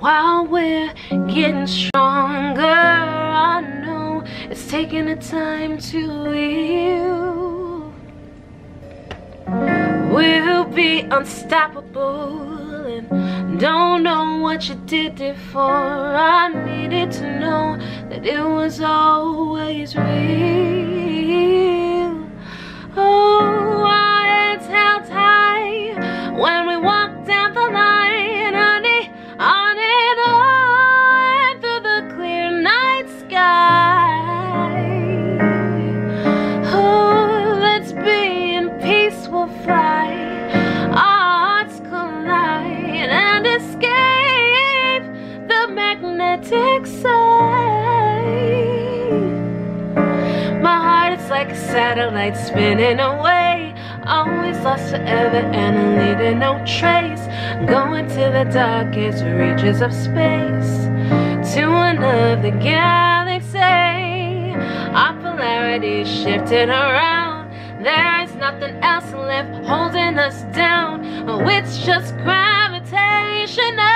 while we're getting stronger. I know it's taking the time to heal. We'll be unstoppable, and don't know what you did it for. I needed to know that it was always real. Oh, our hands held high when we walked down the line, honey, on and on through the clear night sky. Oh, let's be in peace, we'll fly, our hearts collide and escape the magnetic side. My heart is like a satellite spinning away, always lost forever and leaving no trace, going to the darkest reaches of space, to another galaxy. Our polarity is shifting around, there is nothing else left holding us down. Oh, it's just gravitational.